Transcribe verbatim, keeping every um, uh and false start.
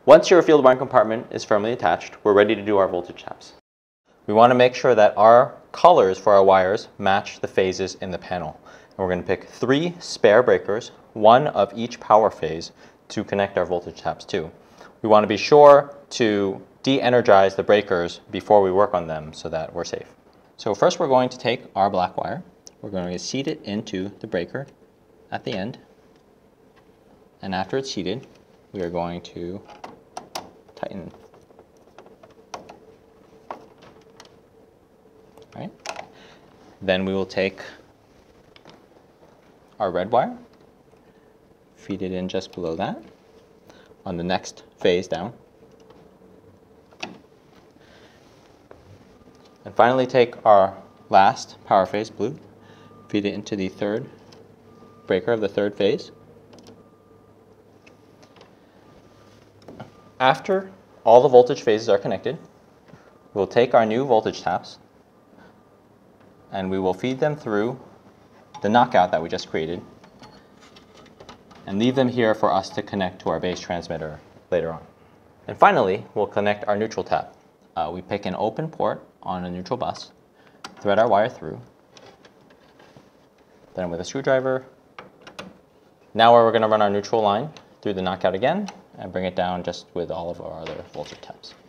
Once your field wiring compartment is firmly attached, we're ready to do our voltage taps. We want to make sure that our colors for our wires match the phases in the panel. And we're going to pick three spare breakers, one of each power phase, to connect our voltage taps to. We want to be sure to de-energize the breakers before we work on them so that we're safe. So first we're going to take our black wire. We're going to seat it into the breaker at the end. And after it's seated, we are going to tighten. Right? Then we will take our red wire, feed it in just below that, on the next phase down. And finally take our last power phase, blue, feed it into the third breaker of the third phase. After all the voltage phases are connected, we'll take our new voltage taps and we will feed them through the knockout that we just created and leave them here for us to connect to our base transmitter later on. And finally, we'll connect our neutral tap. Uh, we pick an open port on a neutral bus, thread our wire through, then with a screwdriver. Now we're going to run our neutral line through the knockout again and bring it down just with all of our other voltage taps.